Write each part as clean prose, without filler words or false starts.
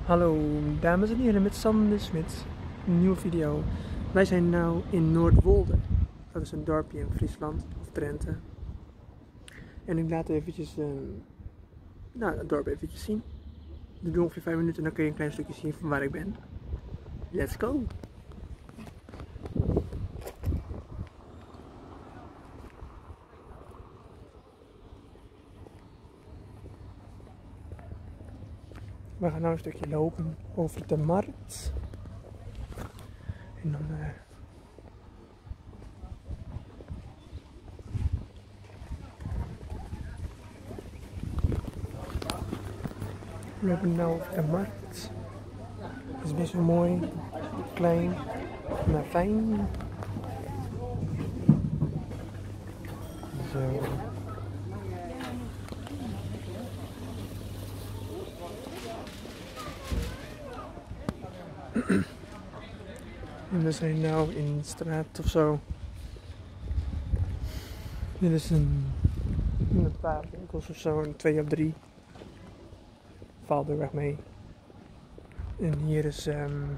Hallo dames en heren, met Sander Smit, een nieuwe video. Wij zijn nu in Noordwolde. Dat is een dorpje in Friesland of Drenthe. En ik laat eventjes het dorp eventjes zien. We doen ongeveer 5 minuten en dan kun je een klein stukje zien van waar ik ben. Let's go! We gaan nu een stukje lopen over de markt. En dan we lopen nu over de markt. Het is best wel mooi, klein, maar fijn. Zo. En we zijn nu in de straat of zo. Dit is een paar winkels of zo, een 2 of 3. Valt er echt mee. En hier is,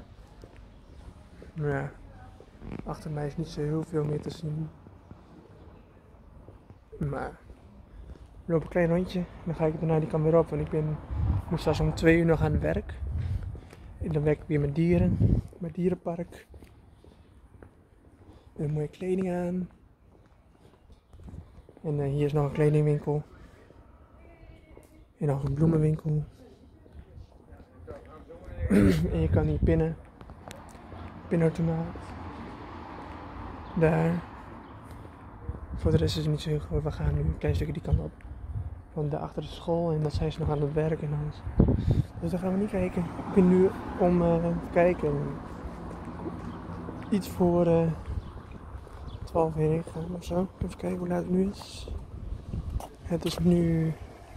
achter mij is niet zo heel veel meer te zien. Maar ik loop een klein rondje en dan ga ik daarna die kant weer op. Want ik moet straks om 2 uur nog aan het werk. En dan werk ik weer met dieren, met dierenpark. Met mooie kleding aan. En hier is nog een kledingwinkel. En nog een bloemenwinkel. En je kan hier pinnen. Pinautomaat. Daar. Voor de rest is het niet zo heel groot. We gaan nu een klein stukje die kant op. Van daarachter de school. En dat zijn ze nog aan het werk en alles. Dus daar gaan we niet kijken. Ik ben nu om even kijken. Iets voor 12 heen gaan of zo. Even kijken hoe laat het nu is. Het is nu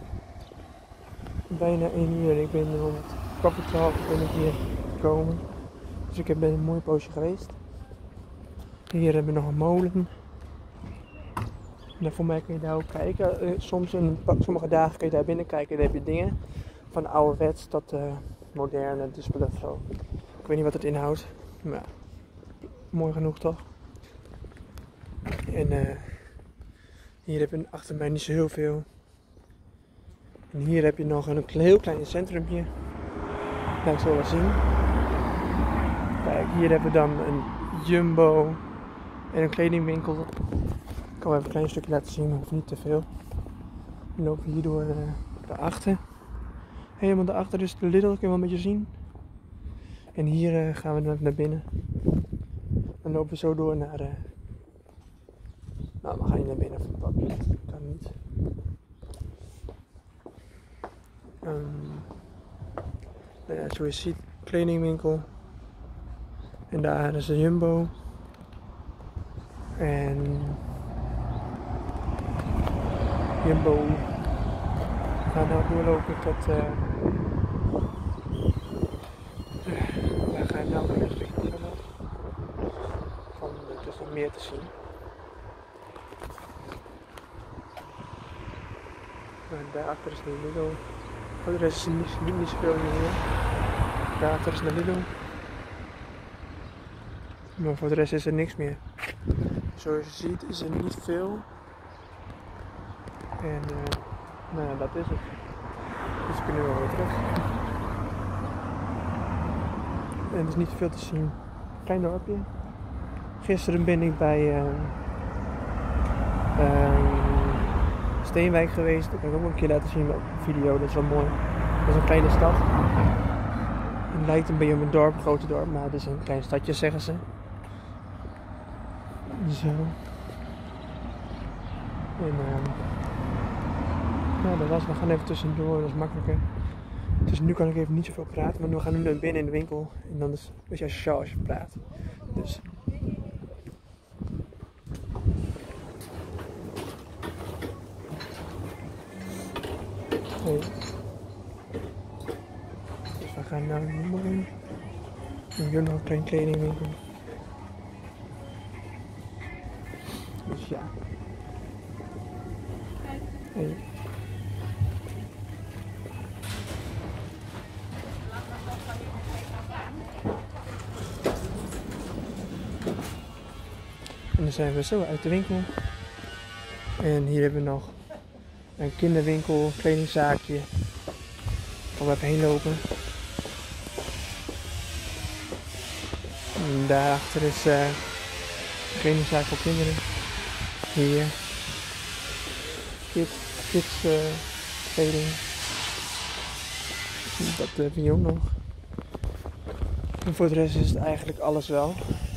bijna 1 uur. Ik ben rond 11:15 ben ik hier gekomen. Dus ik ben een mooi poosje geweest. Hier hebben we nog een molen. En voor mij kun je daar ook kijken. Sommige dagen kun je daar binnen kijken. Dan heb je dingen van ouderwets tot moderne display of zo. Ik weet niet wat het inhoudt. Maar mooi genoeg toch? En hier heb je achter mij niet zo heel veel. En hier heb je nog een heel klein centrumpje. Laat ik zo wel zien. Kijk, hier hebben we dan een Jumbo en een kledingwinkel. Ik kan wel even een klein stukje laten zien, maar hoeft niet te veel. We lopen hier door daarachter. Helemaal daarachter is de Lidl, kun je wel een beetje zien. En hier gaan we naar binnen. Dan lopen we zo door naar nou, we gaan niet naar binnen van het pad. Dat kan niet. Zoals je ziet, kledingwinkel. En daar is de Jumbo. En Jumbo. We gaan nou doorlopen tot we gaan nou een stukje verder. Het is nog meer te zien. En daarachter is de Lidl. Voor de rest is er niet zoveel meer. Daarachter is de Lidl. Maar voor de rest is er niks meer. Zoals je ziet is er niet veel. En nou ja, dat is het. Dus we kunnen wel weer terug. En er is niet veel te zien. Klein dorpje. Gisteren ben ik bij Steenwijk geweest. Dat kan ik ook een keer laten zien op een video. Dat is wel mooi. Dat is een kleine stad. Het lijkt een beetje op een dorp, een grote dorp, maar het is een klein stadje, zeggen ze. Zo. En nou, dat was. We gaan even tussendoor, dat is makkelijker. Dus nu kan ik even niet zoveel praten, maar we gaan nu naar binnen in de winkel. En dan is het een beetje asociaal als je praat. Dus. Hey. Dus we gaan naar de Jumbo in. En hier nog een klein kledingwinkel. Dus ja. Hey. dan zijn we zo uit de winkel. En hier hebben we nog een kinderwinkel, kledingzaakje. Gaan we even heen lopen. En daarachter is een kledingzaak voor kinderen. Hier. Kids kleding. Dat heb je ook nog. En voor de rest is het eigenlijk alles wel.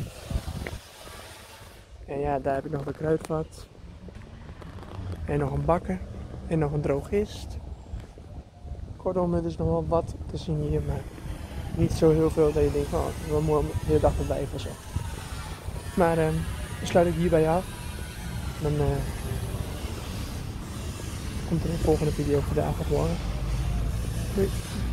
En ja, daar heb ik nog een kruidvat. En nog een bakker. En nog een drogist. Kortom, er is nog wel wat te zien hier, maar niet zo heel veel dat je denkt, oh, we moeten de hele dag verblijven of zo. Maar dan sluit ik hierbij af. Dan komt er een volgende video vandaag of morgen. Doei.